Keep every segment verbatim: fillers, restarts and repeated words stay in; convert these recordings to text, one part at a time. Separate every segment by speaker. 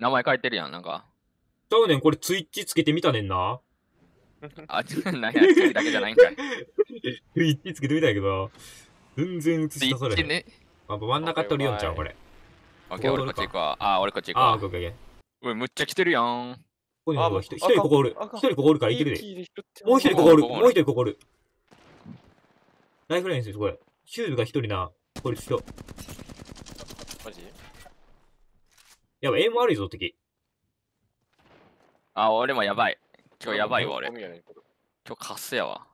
Speaker 1: 名前書いてるやん、なんか。
Speaker 2: ちゃうねん、これツイッチつけてみたねんな。
Speaker 1: あ、ちょ、なんや、一人だけじゃないんかい。
Speaker 2: ツイッチつけてみたんやけど、全然映し出されへん。
Speaker 1: ね。
Speaker 2: あ、真ん中取りよんちゃう、これ。
Speaker 1: オッケー、俺こっち行くわ。あ、俺こっち行くわ。
Speaker 2: あー、オッケーオッケー。
Speaker 1: おい、むっちゃ来てるやん。
Speaker 2: ここにも一人、一人ここおる。一人ここおるからいけるで。もう一人ここおる。もう一人ここおる。ライフラインですよ、これ。シューズが一人な。これ人。
Speaker 3: マジ
Speaker 2: やばい、エイム悪いぞ、敵。
Speaker 1: あ、俺もやばい。今日やばいわ、俺。
Speaker 3: 今
Speaker 1: 今日カスやわ。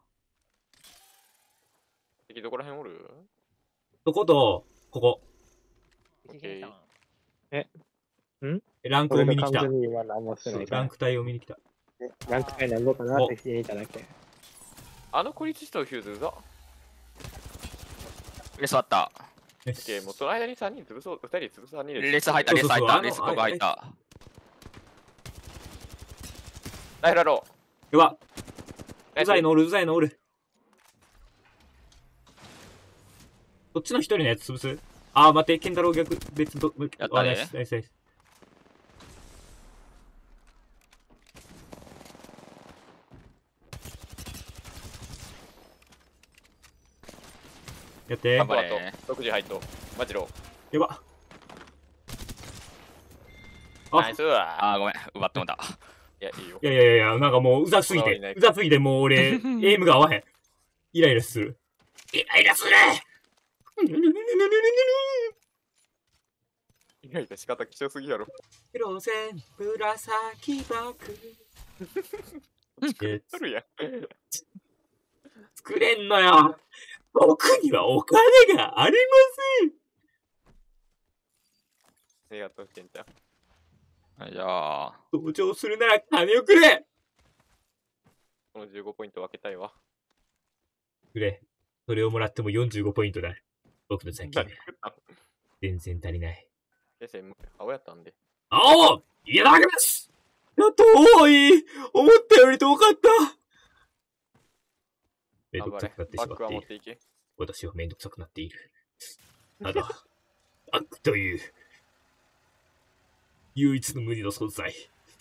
Speaker 3: 敵どこら辺おる？
Speaker 2: そこと、ここ。
Speaker 3: オッケー。
Speaker 4: えん
Speaker 2: ランクを見に来た。
Speaker 4: 完全に今何もしてないから
Speaker 2: ランク帯を見に来た。
Speaker 4: ランク帯なんぼかなって聞いてみただけ。
Speaker 3: あの孤立したフューズうざ。
Speaker 1: レスあった。
Speaker 3: オッケー、もうその間にさんにん潰そう、ふたり潰すさんにんで。
Speaker 1: レス入った、レス入った、レスここ入った。
Speaker 3: ライフラロー。
Speaker 2: では、うざいのおる、うざいのおる。こっちの一人のやつ潰す？あー、待って、ケンタロウ逆、別の、
Speaker 1: やったね。
Speaker 2: ナイスナイスナイス。やって。
Speaker 3: 頑張れ。ろくじ入っと。マジロ
Speaker 2: やば。
Speaker 3: ー。ナイスー。
Speaker 1: あー、ごめん、奪ってもた。
Speaker 3: いや、いいよ。
Speaker 2: いやいやいや、なんかもううざすぎて、うざすぎてもう俺、エイムが合わへん。イライラする。イライラする
Speaker 3: イライラ仕方貴重すぎやろ。
Speaker 2: 黒線、紫バック。
Speaker 3: 作るやん。
Speaker 2: 作れんのよ。僕にはお金がありま
Speaker 3: ありがとう、ケンちゃん。
Speaker 1: じゃあ。
Speaker 2: 登場するなら金をくれ。
Speaker 3: このじゅうごポイント分けたいわ。
Speaker 2: くれ。それをもらってもよんじゅうごポイントだ。僕の残金。全然足りない。
Speaker 3: 先生、青やったんで。
Speaker 2: 青いただきます。やっと遠い。思ったより遠かった。めんどくさくなってしまっている。私はめんどくさくなっている。ただ、バックという、唯一の無二の存在。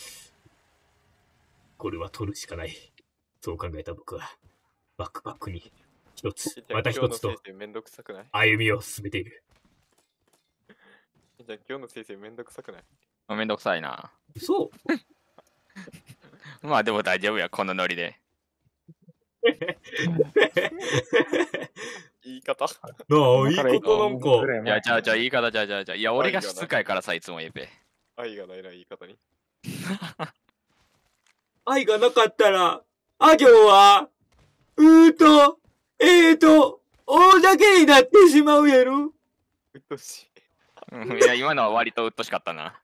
Speaker 2: これは取るしかない。そう考えた僕は、バックパックに一つ、また一つと、歩みを進めている。
Speaker 3: じゃあ今日の先生めんどくさくない？
Speaker 1: めんどくさいな。
Speaker 2: そう
Speaker 1: まあでも大丈夫や、このノリで。
Speaker 3: 言い方
Speaker 2: なあ、いいことなんか。
Speaker 1: いや、じゃあ、じゃあ、言い方、じゃあ、じゃあ、じゃあ、いや、俺がしつかいからさ、いつも言えべ。
Speaker 3: 愛がないな、言い方に。
Speaker 2: 愛がなかったら、あ行は、うーと、えーと、おだけになってしまうやろ。
Speaker 3: うっとしい。
Speaker 1: いや、今のは割とうっとしかったな。
Speaker 2: あ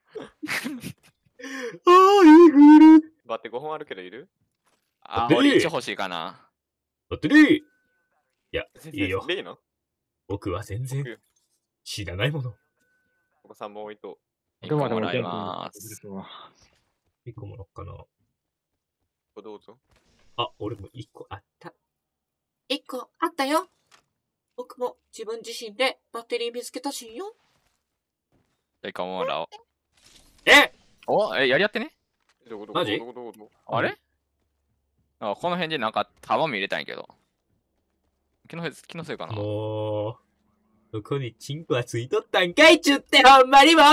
Speaker 2: ー、いぐる。
Speaker 3: バッテごほんあるけどいる？
Speaker 1: あ、俺いち欲しいかな。
Speaker 2: バッテリー。いや、いいよ。
Speaker 3: 例の？
Speaker 2: 僕は全然知らないもの。
Speaker 3: お子さんも置いと。
Speaker 1: いっこもらいまーす。
Speaker 2: いっこもらおっかな。
Speaker 3: どうぞ。
Speaker 2: あ、俺もいっこあった。
Speaker 5: いっこあったよ。僕も自分自身でバッテリー見つけたしよ。
Speaker 1: いっこもらおう。
Speaker 2: え
Speaker 1: おえ、やり合ってね？
Speaker 2: マジ？
Speaker 1: あれ？あ、この辺でなんか弾も入れたんやけど。気のせい、気のせいかな。
Speaker 2: もう、ここにチンコはついとったんかいちゅってほんまにもへへ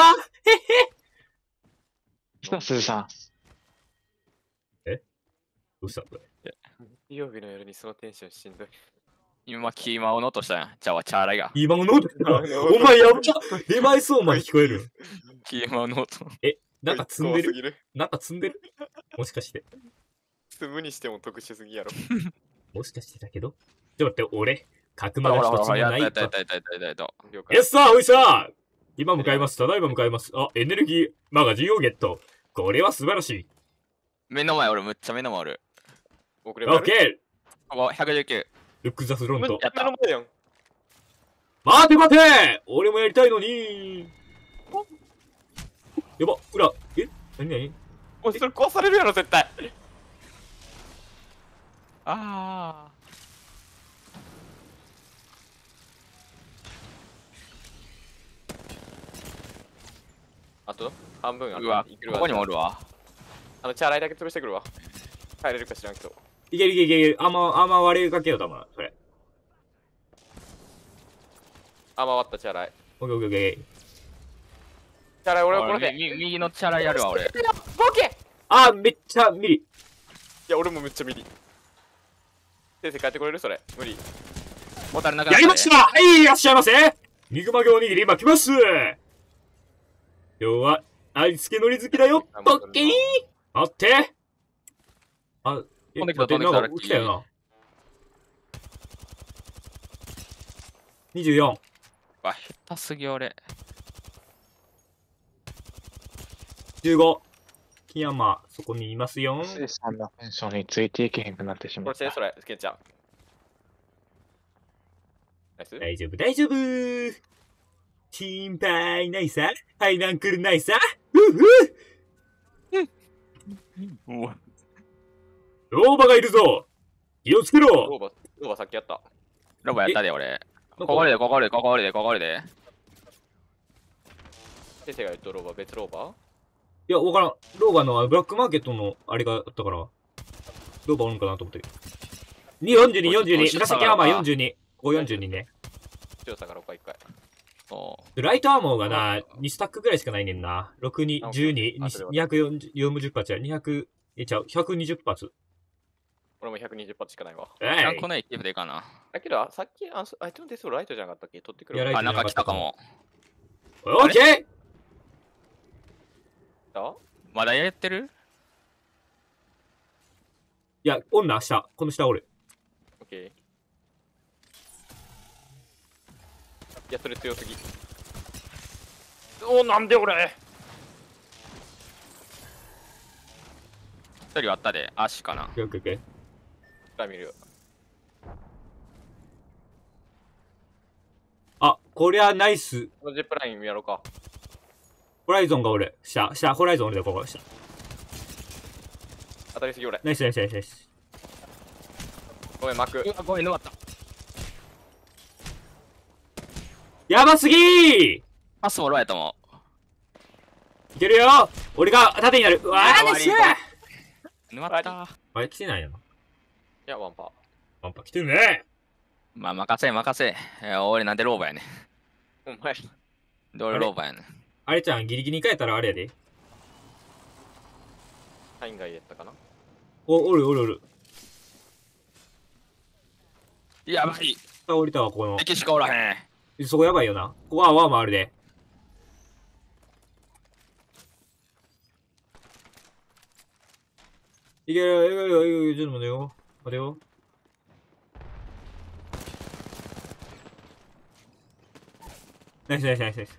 Speaker 4: ひとすーさん。
Speaker 2: えどうしたこれ？
Speaker 3: 水曜日の夜にそのテンションしんどい。
Speaker 1: 今、キーマをノートしたやん。じゃあ、チャーライが。
Speaker 2: 今のノートお前やばえまいそうまで聞こえる。
Speaker 1: キーマをノート。
Speaker 2: え、なんか積んでるなんか積んでるもしかして。
Speaker 3: 積むにしても特殊すぎやろ。
Speaker 2: もしかしてだけどちょっと待って、俺、角間が一つもないか。
Speaker 1: やったやったやったやったやった。
Speaker 2: よっさあ、おいさあ今向かいます。ただいま向かいます。あ、エネルギーマガジンをゲット。これは素晴らしい。
Speaker 1: 目の前俺、むっちゃ目の前おる。
Speaker 2: オッケ
Speaker 1: ーここ、ひゃくじゅうきゅう。
Speaker 2: ルックザスロント。
Speaker 1: やった。
Speaker 2: 待て待て俺もやりたいのにやば、裏、えなになに
Speaker 3: おい、それ壊されるやろ、絶対。
Speaker 1: ああ。
Speaker 3: あとと半分ある
Speaker 1: うわ、
Speaker 3: いける
Speaker 1: ここにもおるわ。
Speaker 3: あの、チャーライだけ潰してくるわ。帰れるか知らんけど。
Speaker 2: いけるいけるいける。あんま、あんま割れかけようと思う。それ。
Speaker 3: あ、回ったチャーライ。
Speaker 2: オッケーオッケーオッケー。
Speaker 3: チャーライ俺を
Speaker 1: 俺
Speaker 3: 殺せ。
Speaker 1: み右のチャラやるわ、俺。
Speaker 3: ボケ
Speaker 2: あー、めっちゃミリ。
Speaker 3: いや、俺もめっちゃミリ。先生帰ってこれるそれ。無理。
Speaker 1: ボタルなくな
Speaker 2: やりましたはい、いらっしゃいませニグマ行おにぎり今来ます今日は味付け海苔好きだよ
Speaker 5: オッケー。
Speaker 2: 待ってあ、え、
Speaker 1: 飛んできた
Speaker 2: 待って、
Speaker 1: 飛んできた
Speaker 2: なんか来たよな。にじゅうよん。
Speaker 1: わ、下手すぎ俺。
Speaker 2: じゅうご。木山、そこにいますよ。
Speaker 4: スイさんのテンションについていけへんくなってしまった
Speaker 3: 殺して、そ。れ、ケンちゃん。ナイス。
Speaker 2: 大丈夫、大丈夫。心配ないさ。はい、なんくるないさ。ふうふう。
Speaker 1: うわ
Speaker 2: 老婆がいるぞ。気をつけろ。
Speaker 3: ローバ、ローバさっきやった。
Speaker 1: ロボやったで俺。
Speaker 2: こ
Speaker 1: ここでここでここでここで。
Speaker 3: 先生が言っとローバ、別ローバ
Speaker 2: いや、わからん。ローバのブラックマーケットのあれがあったから、ローバおるんかなと思って。に、よんじゅうに、よんじゅうに。紫アーマーよんじゅうに。ここよんじゅうにね。
Speaker 3: 強さがろっか一回。
Speaker 1: そ
Speaker 2: ライトアーモーがな、にスタックぐらいしかないねんな。ろくに、じゅうに、
Speaker 3: あそれは
Speaker 2: にひゃくよんじゅう発や。にひゃく、え、ちゃう、ひゃくにじゅう発。
Speaker 3: 俺もひゃくにじゅう発しかないわ。
Speaker 1: う。
Speaker 2: えい
Speaker 1: このエキプでいいかな。
Speaker 3: だけど、あさっき、あそあいつのデスローライトじゃなかったっけ取ってくる
Speaker 2: いやライト
Speaker 1: あ、なんか来たかも。
Speaker 2: オッケー
Speaker 3: た
Speaker 1: まだやってる？
Speaker 2: いや、女、下。この下おる。
Speaker 3: オッケー。いや、それ強すぎ。おー、なんで俺
Speaker 1: 一人割ったで。足かな。
Speaker 2: オッケーオッケーオッケー。
Speaker 3: ラ見るよ。
Speaker 2: あ、こりゃナイス。
Speaker 3: このジップラインやろうか。
Speaker 2: ホライゾンがおる。下、下、ホライゾンおるで、ここ。下。
Speaker 3: 当たりすぎ俺。
Speaker 2: ナイスナイスナイスナイス。
Speaker 3: ごめん、幕。
Speaker 1: うわ、ごめん、抜かった。
Speaker 2: やばすぎー
Speaker 1: パスもロやと思
Speaker 2: いけるよ俺が縦になるうわーナイス
Speaker 1: う。抜かった。
Speaker 2: あれ来てないな。
Speaker 3: いや、ワンパー。
Speaker 2: パンパ来てるね
Speaker 1: まあ、任せ任せ。えー俺なんでローバやね
Speaker 3: お前、
Speaker 1: ん。で、俺ローバやねん。
Speaker 2: あれちゃん、ギリギリに変えたらあれやで。
Speaker 3: サイン外やったかな。
Speaker 2: お、おるおるおる。
Speaker 1: やばい。
Speaker 2: 下降りたわ、ここの。
Speaker 1: 敵しかおらへん。
Speaker 2: そこやばいよな。ここはワーもあるで。いけるよ、いけるよ、いけるよ、ちょっと待てよ。待てよ。ナイスナイスナイスナイス。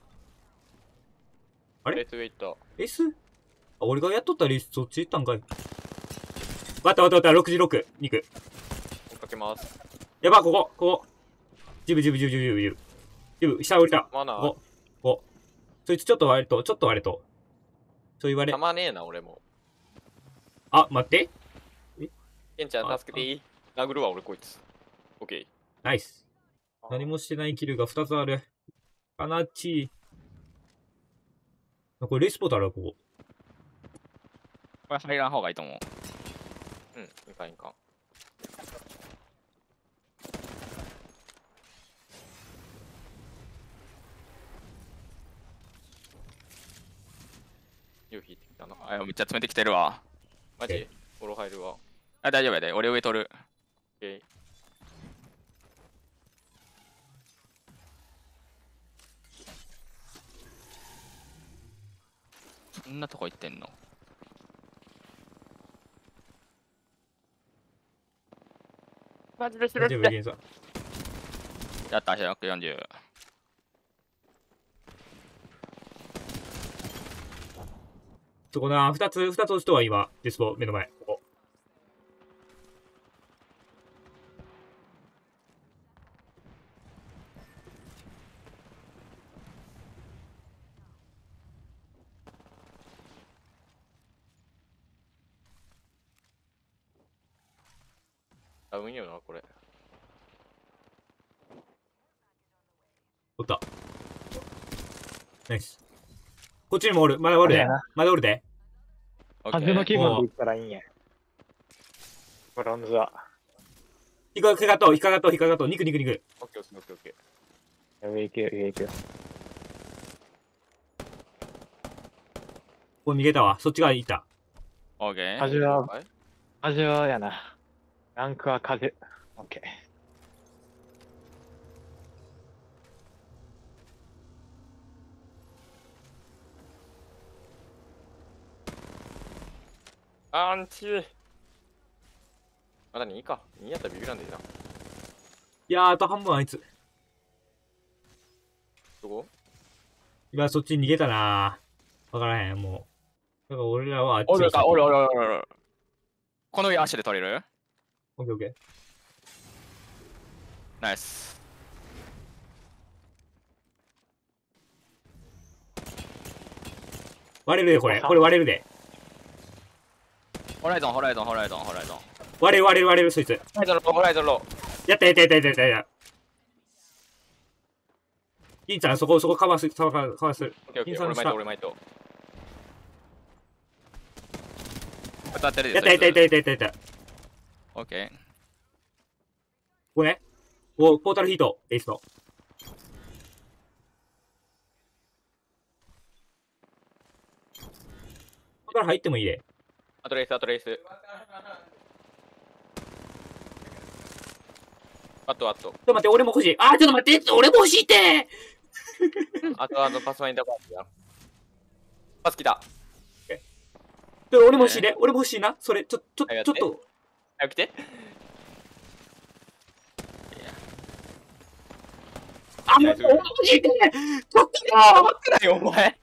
Speaker 2: あれ
Speaker 3: レートウェイト。
Speaker 2: レースあ、俺がやっとったレースそっち行ったんかい。わったわったわった、ろくじゅうろく。肉。
Speaker 3: 追っかけます。
Speaker 2: やば、ここ、ここ。ジブジブジブジブジブジブ。ジブ、下降りた。
Speaker 3: マナー。
Speaker 2: ここ、ここ。そいつちょっと割れと、ちょっと割れと。そう言われ
Speaker 3: た。まねえな、俺も。
Speaker 2: あ、待って。
Speaker 3: ケンちゃん、助けていい殴るわ、俺こいつ。オッケー。
Speaker 2: ナイス。何もしてないキルがふたつある。かなっちー。これレースポートあるわ、ここ。
Speaker 1: これ入らん方がいいと思う。
Speaker 3: うん、いかんいかん。よう引いてきたな。
Speaker 1: あ、めっちゃ詰めてきてるわ。
Speaker 3: マジフォロー入るわ。オッ
Speaker 1: あ、大丈夫やで。俺上取る。
Speaker 3: ケー。
Speaker 1: そんなとこ行ってんの？
Speaker 3: マジで
Speaker 2: 大丈夫、ゲンさん。
Speaker 1: やった、ひゃくよんじゅう。
Speaker 2: そこな、二つ、二つ押すとは今、レスポ、目の前。ここ。
Speaker 3: ダウンよな、これ。
Speaker 2: おった。ナイス。 こっちにもおる。まだおるで
Speaker 4: あれやな。
Speaker 2: まだおるで。
Speaker 1: オッケー
Speaker 4: 風の気分で言ったらいいんや。ブロンズは。
Speaker 2: 引っかかとう、引っかかとう、引っかかとう。肉肉肉。
Speaker 3: オッケーオッケーオッケーオッケ
Speaker 4: 上行くよ、上行くよ。
Speaker 2: ここ逃げたわ。そっち側に行った。
Speaker 1: オッケー。
Speaker 4: 風は、
Speaker 3: はい
Speaker 4: 風はやな。ランクは風。オッケー。
Speaker 3: アンチー。まだにか。にやったらビビらんでいいな。
Speaker 2: いやー、あと半分あいつ。
Speaker 3: どこ
Speaker 2: 今そっちに逃げたなー。わからへん、もう。だから俺らはあっち
Speaker 1: おるか、おるおる
Speaker 2: る。
Speaker 1: おるおる。この上足で取れる？
Speaker 2: オッケーオッケー。
Speaker 1: ナイス。
Speaker 2: 割れるで、これ。これ割れるで。
Speaker 1: ホライゾン、ホライゾン、ホライゾン、ホライゾン。
Speaker 2: 割れる割れる割れる、そいつ。
Speaker 3: ホライゾンロー、ホライゾンロー。
Speaker 2: やったやったやったやったやったやった。銀ちゃん、そこ、そこカバーする、カバーカバーする。
Speaker 3: オッケーオッケー。
Speaker 2: 銀さんの下
Speaker 3: 俺巻いと、俺巻いと。
Speaker 1: 歌ってるで。
Speaker 2: やったやったやったやったやったやった。こ
Speaker 1: オッケー。
Speaker 2: こね。お、ポータルヒート、エースの。ここから入ってもいいで。
Speaker 3: あとレース、あとレース。あとあと。
Speaker 2: ちょっと待って、俺も欲しい。あー、ちょっと待って、俺も欲しいって
Speaker 3: あとあとパスワインダーパスや。パス来た。
Speaker 2: ちょ俺も欲しいね。俺も欲しいな。それ、ちょ、ちょ、
Speaker 3: あやって
Speaker 2: ちょっと。
Speaker 3: 早く来て。
Speaker 2: あ、もう、俺も欲しいってちょっとよ
Speaker 3: 待ってないよ、お前。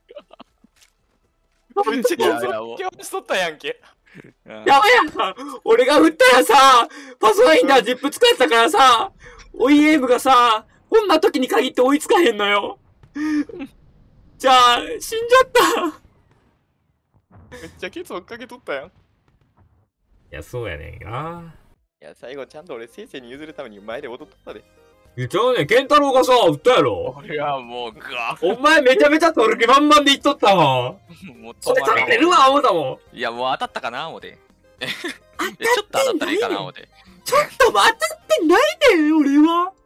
Speaker 3: めっちゃ
Speaker 1: いやいやもう
Speaker 3: 今日しとったやんけ。
Speaker 1: うん
Speaker 2: やばいやんさ、俺が振ったらさ、パスワインダージップ使ったからさ、オイエームがさ、こんな時に限って追いつかへんのよ。じゃあ、死んじゃった。
Speaker 3: めっちゃケツ追っかけとったやん。い
Speaker 2: いや、そうやねんな。
Speaker 3: や、最後ちゃんと俺、先生に譲るために前で踊っとったで。
Speaker 2: いや、ちゃうねん、ケンタロウがさ、撃ったやろ。
Speaker 1: 俺はもう、ぐわ
Speaker 2: お前めちゃめちゃ取る気満々で言っとったわ。
Speaker 1: もう
Speaker 2: それ
Speaker 1: 止まらん
Speaker 2: 取れるわ、思ったもん。
Speaker 1: いや、もう当たったかな、思て。い
Speaker 2: 当
Speaker 1: やちょっと当たったらいいかな、思て。
Speaker 2: ちょっと待ってないで、俺は。